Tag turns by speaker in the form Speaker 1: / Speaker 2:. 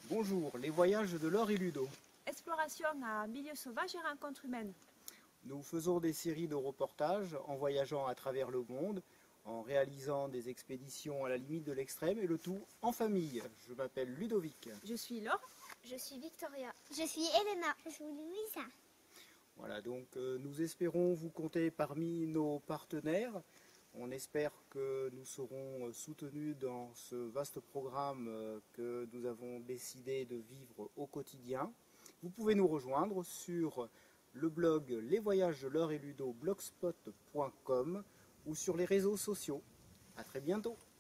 Speaker 1: Bonjour, les voyages de Laure et Ludo.
Speaker 2: Exploration à milieu sauvage et rencontres humaines.
Speaker 1: Nous faisons des séries de reportages en voyageant à travers le monde, en réalisant des expéditions à la limite de l'extrême et le tout en famille. Je m'appelle Ludovic.
Speaker 2: Je suis Laure.
Speaker 3: Je suis Victoria. Je suis Elena. Je suis Louisa.
Speaker 1: Voilà, donc nous espérons vous compter parmi nos partenaires. On espère que nous serons soutenus dans ce vaste programme que nous avons décidé de vivre au quotidien. Vous pouvez nous rejoindre sur le blog Les Voyages de Laure et Ludo blogspot.com ou sur les réseaux sociaux. À très bientôt.